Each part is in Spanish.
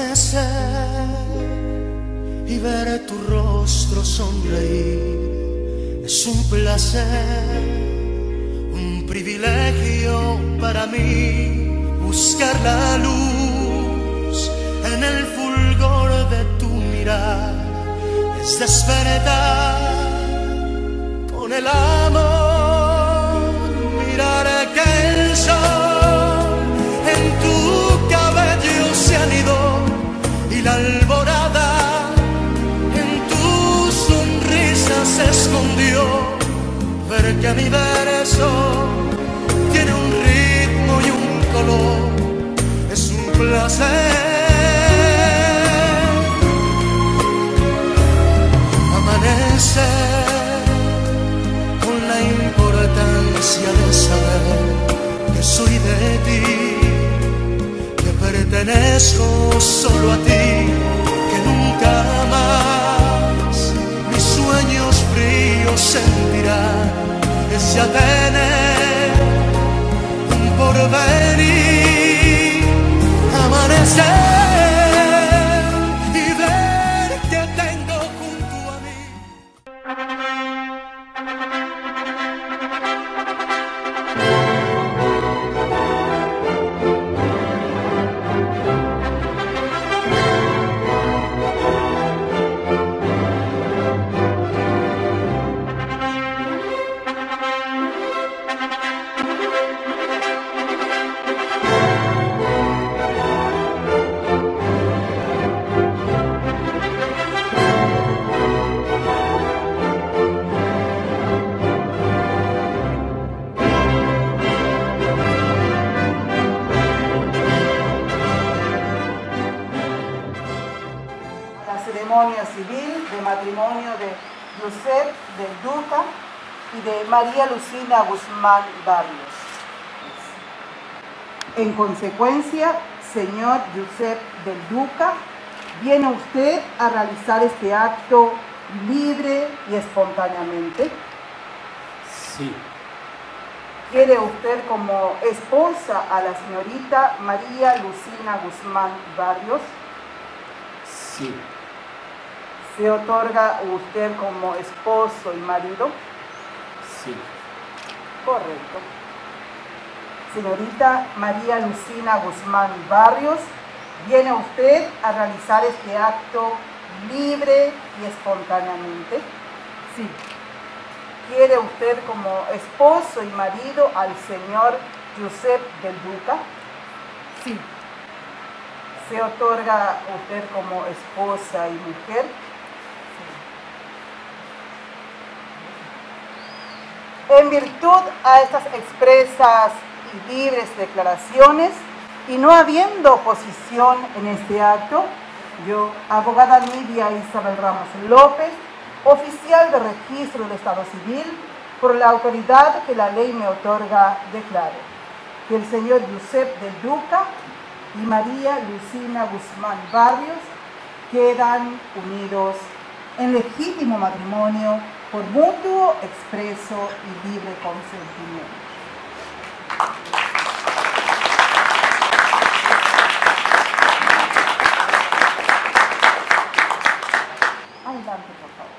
Amanecer y ver tu rostro sonreír es un placer, un privilegio para mí. Buscar la luz en el fulgor de tu mirar es despertar con el amor. Mirar que el sol en tu cabello se anidó y la alborada en tu sonrisa se escondió. Ver que mi verso tiene un ritmo y un color es un placer. Amanecer con la importancia de saber que soy de ti, que pertenezco solo a ti, que nunca más mis sueños fríos sentirán. Es ya tener un porvenir. Amanecer y ver que tengo junto a mí. Ceremonia civil de matrimonio de Josep del Duca y de María Lucina Guzmán Barrios. En consecuencia, señor Josep del Duca, ¿viene usted a realizar este acto libre y espontáneamente? Sí. ¿Quiere usted como esposa a la señorita María Lucina Guzmán Barrios? Sí. ¿Se otorga usted como esposo y marido? Sí. Correcto. Señorita María Lucina Guzmán Barrios, ¿viene usted a realizar este acto libre y espontáneamente? Sí. ¿Quiere usted como esposo y marido al señor Josep del Duca? Sí. ¿Se otorga usted como esposa y mujer? En virtud a estas expresas y libres declaraciones, y no habiendo oposición en este acto, yo, abogada Nidia Isabel Ramos López, oficial de registro del Estado Civil, por la autoridad que la ley me otorga, declaro que el señor Josep del Duca y María Lucina Guzmán Barrios quedan unidos en legítimo matrimonio por mutuo, expreso y libre consentimiento. Adelante, por favor.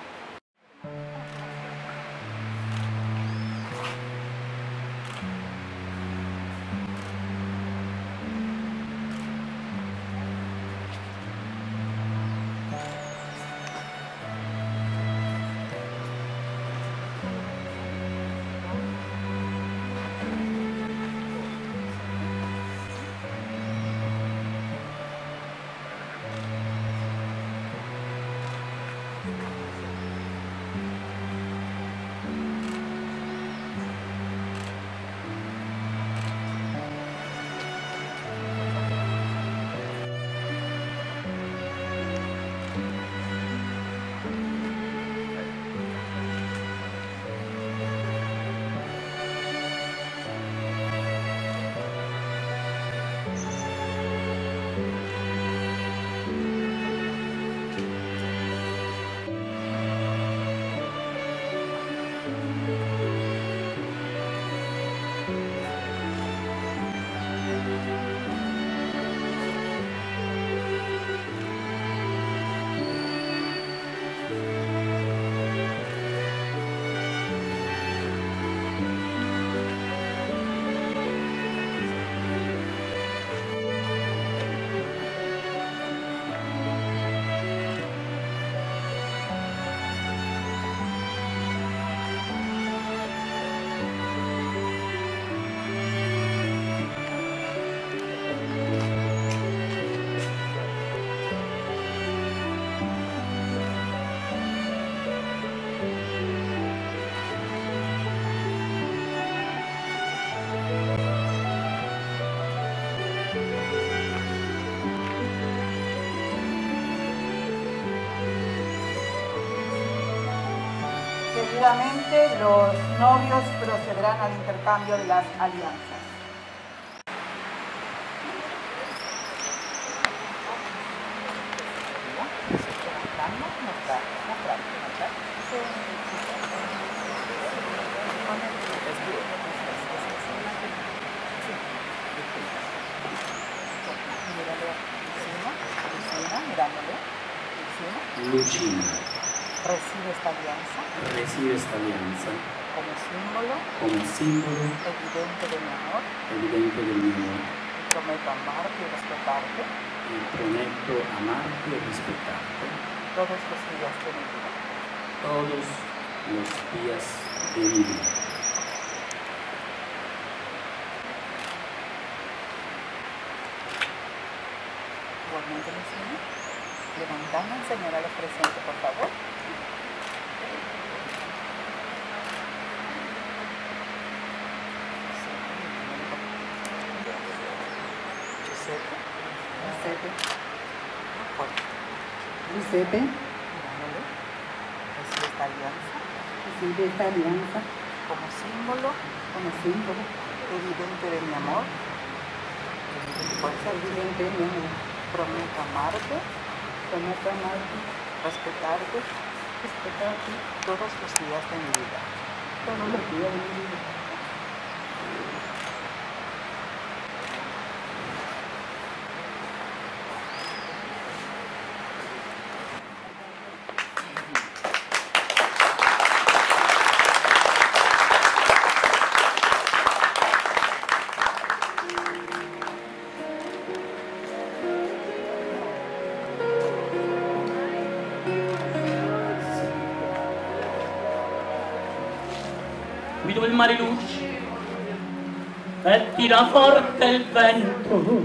Seguidamente, los novios procederán al intercambio de las alianzas. Lucina, Recibe esta alianza recibe esta alianza como símbolo evidente de mi amor y prometo amarte y respetarte y prometo amarte y respetarte todos los días de mi vida. todos los días de mi vida. Igualmente, Lucina, levantando, enseñar a los presentes, por favor. Giuseppe, Mirándole, recibe esta alianza como símbolo evidente de mi amor. Prometo amarte, respetarte todos los días de mi vida. Qui dove il mare luce e tira forte il vento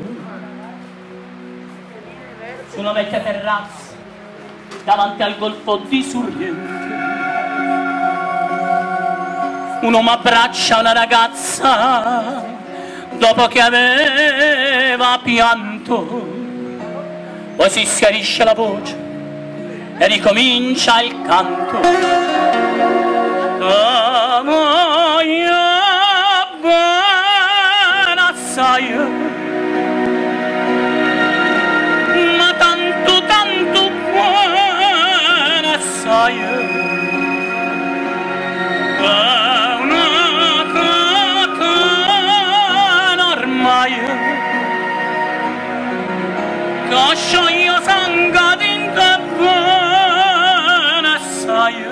su una vecchia terrazza davanti al golfo di Sorrento un uomo abbraccia una ragazza dopo che aveva pianto, poi si schiarisce la voce e ricomincia il canto. Ma tanto buona sai, una catena ormai che scioglie sangue dentro buona sai.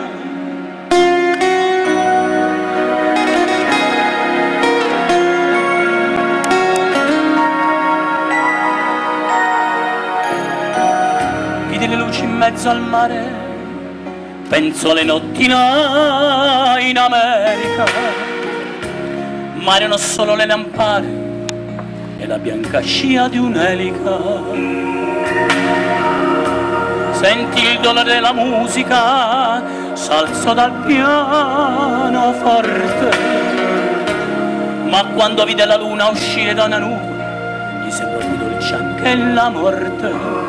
Le luci in mezzo al mare, penso alle notti in America, ma erano solo le lampade e la bianca scia di un'elica. Senti il dolore della musica, s'alzò dal pianoforte, ma quando vide la luna uscire da una nube, gli sembrò più dolce anche la morte.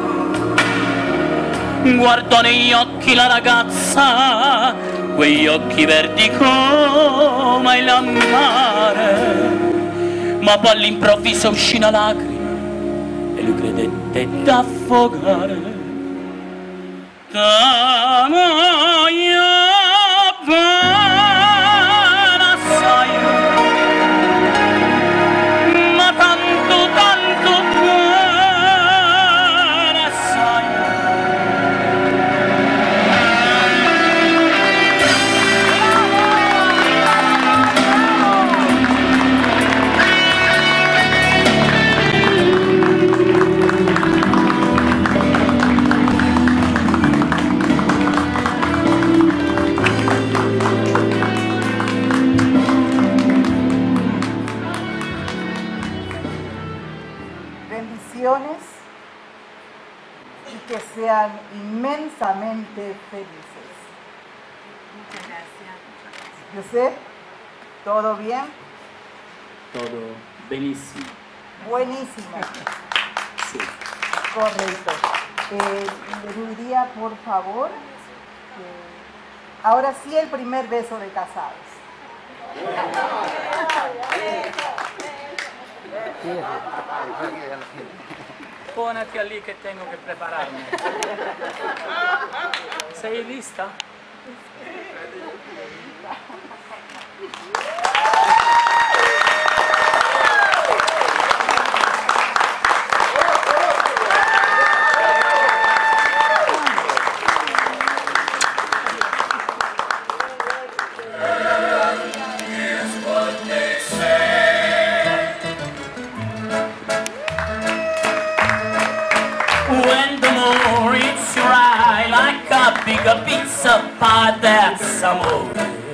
Guardò negli occhi la ragazza, quegli occhi verdi come il mare, ma poi all'improvviso uscì una lacrima e lui credette d'affogare. Ma tanto buona sai. Y que sean inmensamente felices. Muchas gracias. José, ¿todo bien? Todo benissimo. Buenísimo. Sì. Correcto. Le diría, por favor, Ahora sí, el primer beso de casados. Ponete allí que tengo que prepararme. ¿Sei lista? When the moon hits your eye like a bigger pizza pie, that's amore.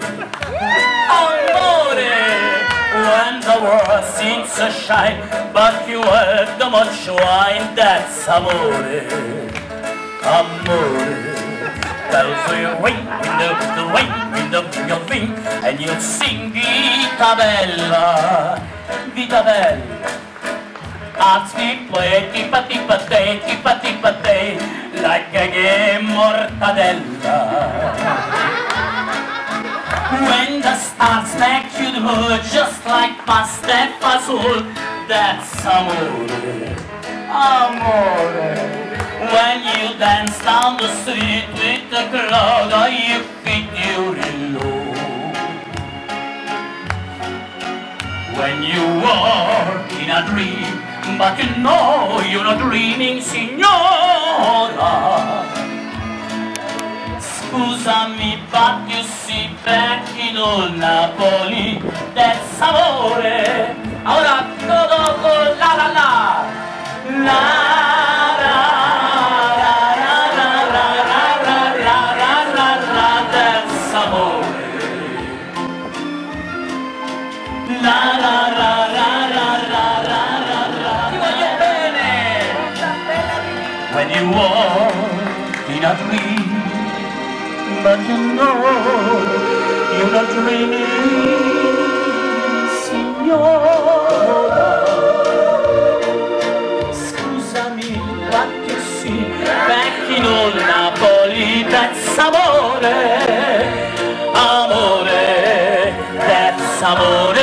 Amore. When the world seems so shy, but you have the much wine, that's amore. Amore. Bells will ring, the wind of your thing, and you'll sing Vita Bella, Vita Bella. Hearts we play, tippa-tippa-tay, like a game mortadella. When the stars make you do just like pasta e fasul, that's amore, amore. When you dance down the street with the crowd, you think you're alone. When you walk in a dream, but you know you're not dreaming, signora. Scusami, but you see back in old Napoli, that's amore. Ora todo con la la la, la la la la la la la la la, that's amore. La la la la la la la la la. Ti voglio bene. When you walk in a dream, but you know you're not dreaming, signora. Scusami, but you see back in old Napoli, that's amore, amore, that's amore.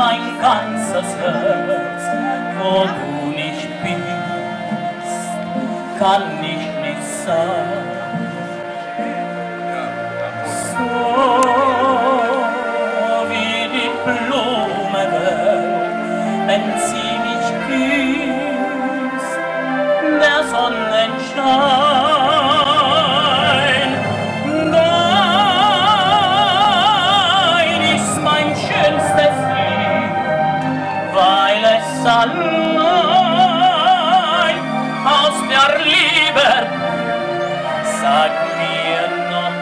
mein ganzes Herz, wo du nicht bist, kann ich nicht sein. So wie die Blume wird, wenn sie mich küsst, der Sonnenschein. Dein ist mein schönstes Lied, weil es allein aus der Liebe, sag mir noch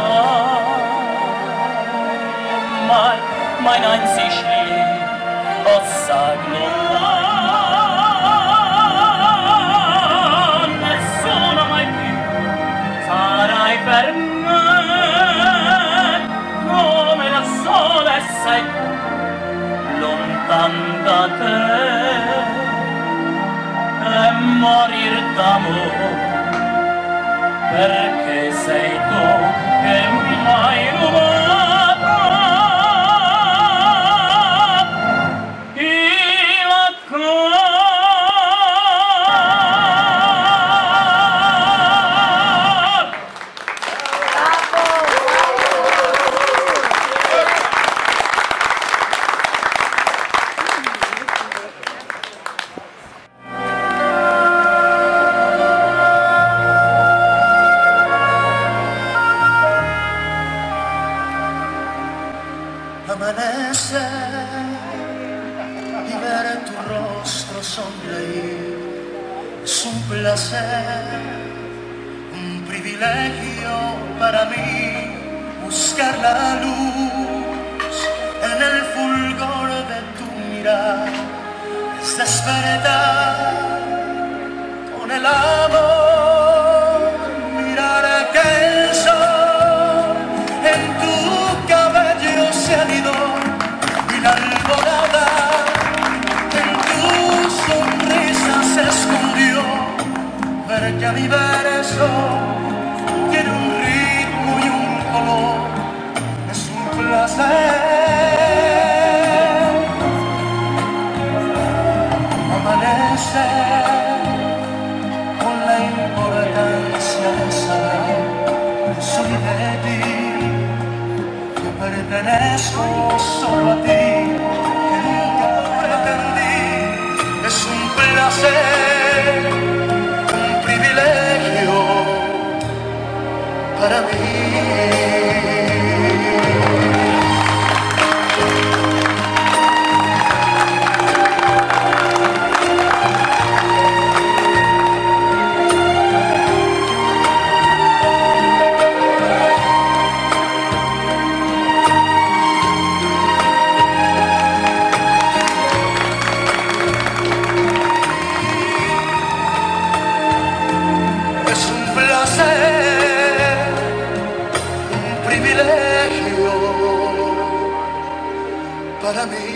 einmal, mein einzig Lied, oh sag noch einmal, nessuno mai più sarai per me come la sole sei lontan da te e morir d'amore perché sei tu che mi hai rubato il cuore. Amanecer y ver tu rostro sonreír es un placer, un privilegio para mí buscar la luz en el fulgor de tu mirar, es despertar con el amor, mirar que el sol en tu cabello se anidó y la alborada en tu sonrisa se escondió, ver que mi verso tiene un ritmo y un color, es un placer. Amanecer con la importancia de saber que soy de ti, que pertenezco solo a ti, que nunca pretendí, es un placer, un privilegio para mí. Para mí.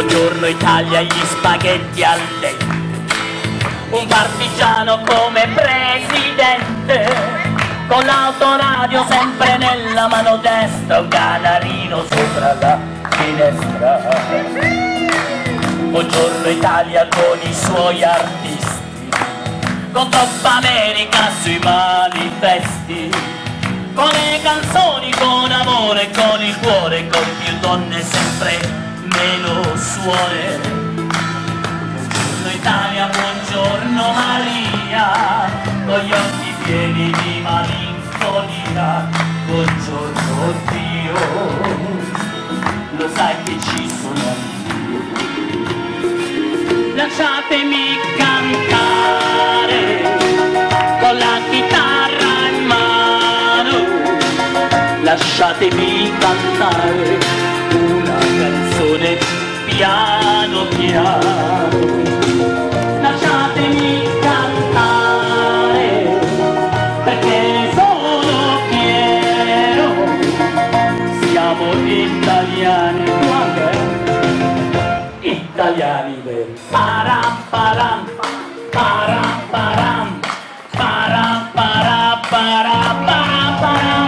Buongiorno Italia, gli spaghetti al dente, un partigiano come presidente, con l'autoradio sempre nella mano destra, un canarino sopra la finestra. Buongiorno Italia con i suoi artisti, con Top America sui manifesti, con le canzoni, con amore, con il cuore, con più donne sempre meno suore. Buongiorno Italia, buongiorno Maria, con gli occhi pieni di malinconia. Buongiorno Dio, lo sai che ci sono anch'io. Lasciatemi cantare con la chitarra in mano, lasciatemi cantare una canzone piano piano, lasciatemi cantare perché sono fiero, siamo italiani, italiani veri. Param param param param param param param param param.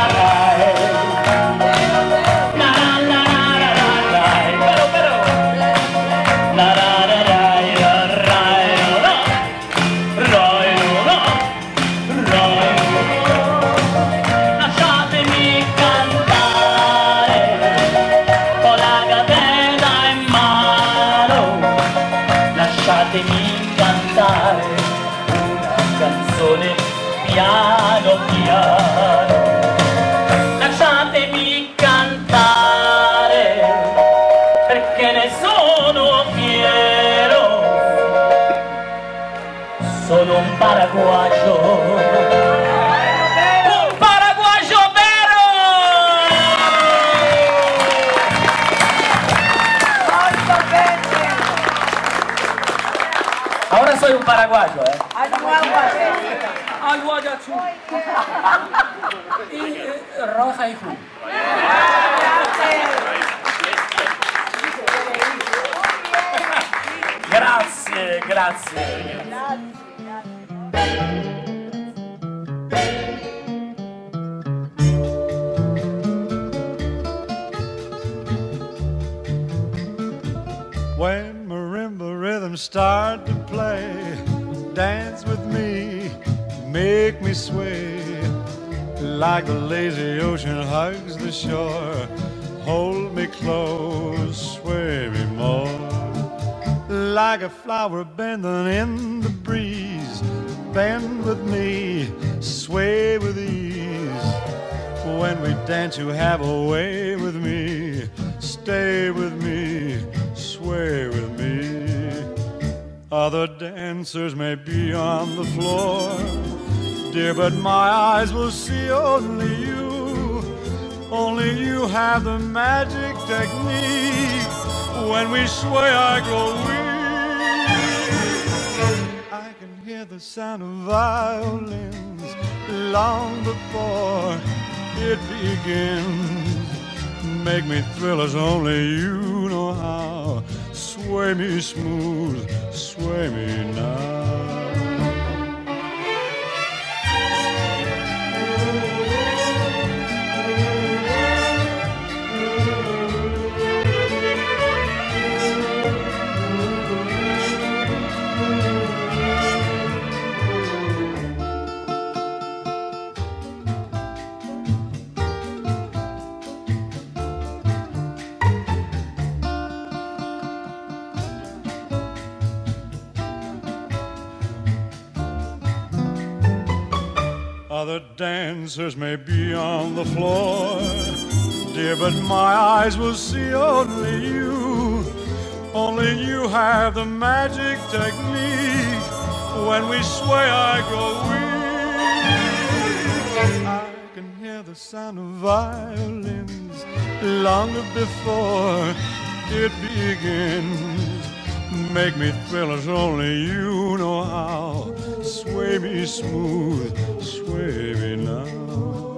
Lasciatemi cantare una canzone piano piano, lasciatemi cantare perché ne sono fiero, sono un paraguayo. Ahora soy un paraguayo, Al-Guayachú. Y Rosa y Ju. Grazie, grazie. When marimba rhythms start to play, dance with me, make me sway, like the lazy ocean hugs the shore. Hold me close, sway me more, like a flower bending in the breeze. Bend with me, sway with ease. When we dance you have a way with me, stay with me, sway with me. Other dancers may be on the floor, dear, but my eyes will see only you. Only you have the magic technique. When we sway I grow weak. I can hear the sound of violins long before it begins. Make me thrill as only you know how. Sway me smooth, sway me now. Other dancers may be on the floor, dear, but my eyes will see only you. Only you have the magic technique. When we sway I grow weak. I can hear the sound of violins long before it begins. Make me thrill as only you know how. Sway me smooth, sway me now.